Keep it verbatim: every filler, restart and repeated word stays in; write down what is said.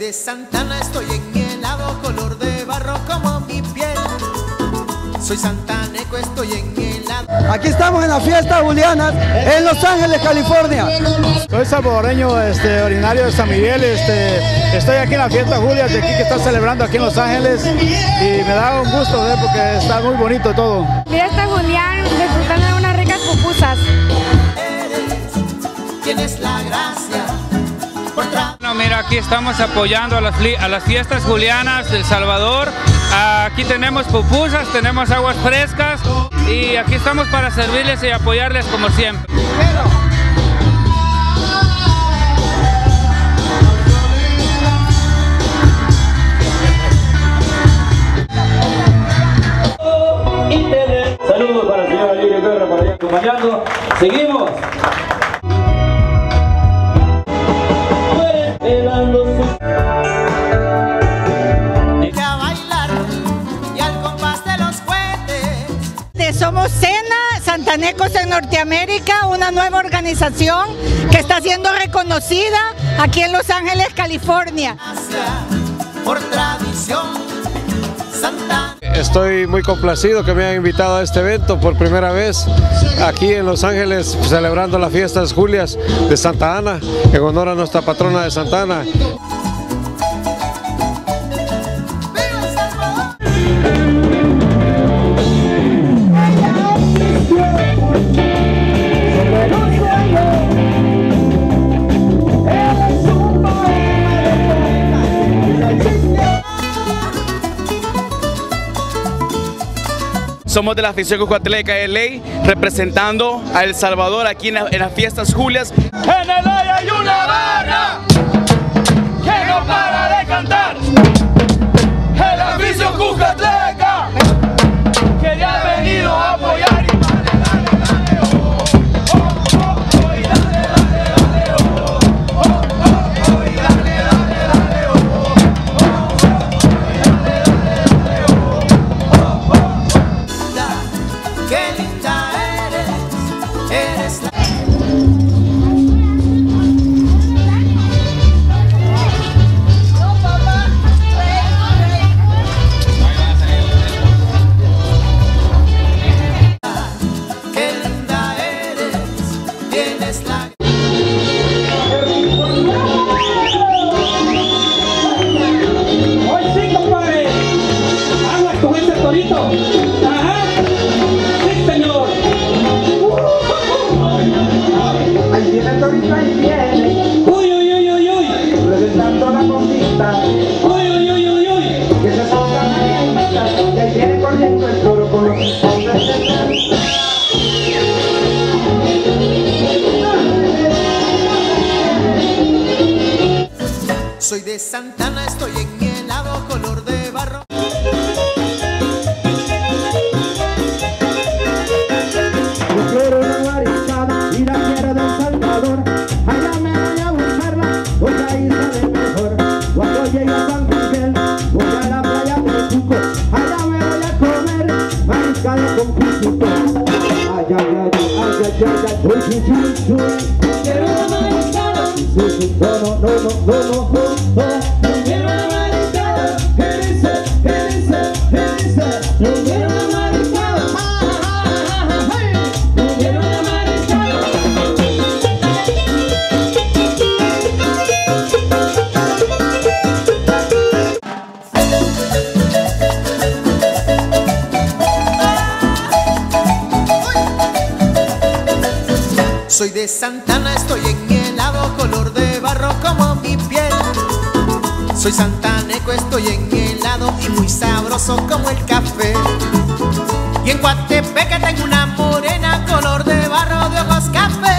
de Santana, estoy en mi helado, color de barro como mi piel. Soy santaneco, estoy en mi helado. Aquí estamos en la fiesta Julianas en Los Ángeles, California. Soy salvadoreño, este, originario de San Miguel. Este, estoy aquí en la fiesta Julias de aquí que está celebrando aquí en Los Ángeles y me da un gusto ¿eh? porque está muy bonito todo. Fiesta Julián, disfrutando de unas ricas pupusas. Tienes la gracia. Bueno, mira, aquí estamos apoyando a las, a las fiestas julianas del Salvador. Aquí tenemos pupusas, tenemos aguas frescas y aquí estamos para servirles y apoyarles como siempre. Saludos para la señora Lidia Guerra por allá acompañando. Seguimos. Somos Cena Santanecos en Norteamérica, una nueva organización que está siendo reconocida aquí en Los Ángeles, California. Por tradición, Santa. Estoy muy complacido que me hayan invitado a este evento por primera vez aquí en Los Ángeles, celebrando las fiestas Julias de Santa Ana, en honor a nuestra patrona de Santa Ana. Somos de la afición Cucuatleca de Ley, representando a El Salvador aquí en, la, en las fiestas Julias. En el aire hay una barra que no para de cantar. En la afición Cucuatleca que ya ha venido a apoyar. Y dale, dale, dale, oh, oh, oh, oh, y dale, dale, dale, oh, oh, oh, oh, y dale, dale, dale, oh, oh, oh, oh, y dale, dale, dale, oh, oh, oh. Qué linda eres, eres la... Qué linda eres, tienes la... Hoy sí, compadre, aguas con ese torito. Ajá. Ahí viene el torito, ahí viene. Uy, uy, uy, uy, uy. Presentando la conquista. Uy, uy, uy, uy, uy. Que se solta la conquista. Y ahí viene corriendo el toro con los hombres de mar. Soy de Santana, estoy en mi helado, color de barro. Yo quiero una guaricada y la quiero del Salvador. Allá me voy a buscarla, porque ahí sale mejor. Cuando llegue a San Miguel, voy a la playa de Cuco. Allá me voy a comer mariscada con pisito. Ay, ay, ay, ay, ay, ay, ay, uy, uy, uy, uy. Quiero una mariscada. No, no, no, no, no, no, no. Quiero una mariscada. ¿Qué dice? ¿Qué dice? ¿Qué dice? Yo quiero una mariscada. Yo quiero una mariscada. Soy de Santana, estoy en mi helado, color de barro como mi piel. Soy santaneco, estoy en mi helado y muy sabroso como el café. Y en Guatepeque tengo una morena, color de barro de ojos café.